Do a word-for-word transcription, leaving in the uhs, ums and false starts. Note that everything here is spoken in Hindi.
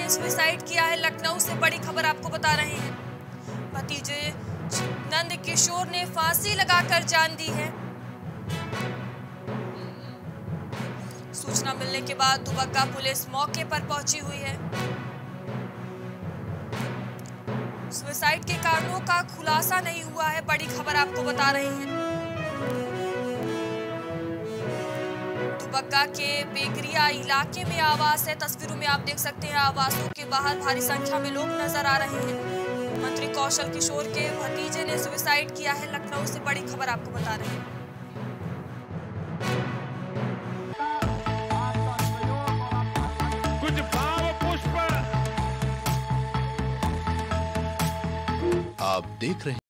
ने सुसाइड किया है। लखनऊ से बड़ी खबर आपको बता रहे हैं। भतीजे नंद किशोर ने फांसी लगाकर जान दी है। सूचना मिलने के बाद दुबग्गा पुलिस मौके पर पहुंची हुई है। सुसाइड के कारणों का खुलासा नहीं हुआ है, बड़ी खबर आपको बता रहे हैं। दुबग्गा के बेगरिया इलाके में आवास है। तस्वीरों में आप देख सकते हैं आवासों के बाहर भारी संख्या में लोग नजर आ रहे हैं। मंत्री कौशल किशोर के भतीजे ने सुसाइड किया है। लखनऊ से बड़ी खबर आपको बता रहे हैं। कुछ भाव पुष्प आप देख रहे हैं।